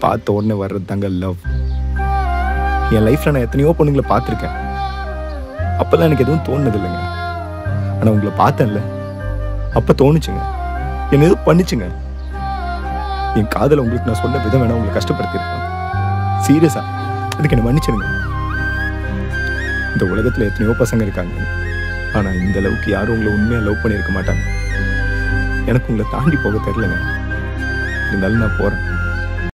பார்த்த உடனே வர்றது தாங்க லவ். என் லைஃப்பில் நான் எத்தனையோ பொண்ணுங்களை பார்த்துருக்கேன். அப்போல்லாம் எனக்கு எதுவும் தோணுது இல்லைங்க. ஆனால் உங்களை பார்த்தேன்ல, அப்போ தோணுச்சுங்க. என்ன எதுவும் பண்ணிச்சுங்க. என் காதலை உங்களுக்கு நான் சொன்ன விதம் வேணா உங்களை கஷ்டப்படுத்திருப்பேன். சீரியஸா அதுக்கு என்ன மன்னிச்சிருங்க. இந்த உலகத்தில் எத்தனையோ பசங்க இருக்காங்க, ஆனால் இந்த அளவுக்கு யாரும் உங்களை உண்மையாக லவ் பண்ணியிருக்க மாட்டாங்க. எனக்கு உங்களை தாண்டி போக தெரியலங்க. இருந்தாலும் நான் போகிறேன்.